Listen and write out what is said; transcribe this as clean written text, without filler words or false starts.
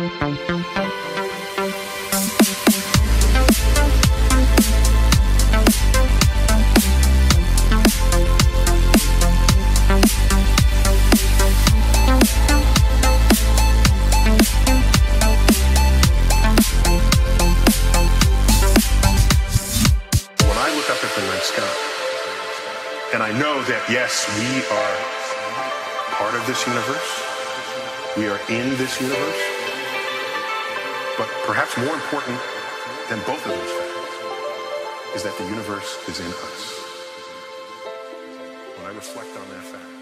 And I know that, yes, we are part of this universe. We are in this universe. But perhaps more important than both of those facts is that the universe is in us. When I reflect on that fact,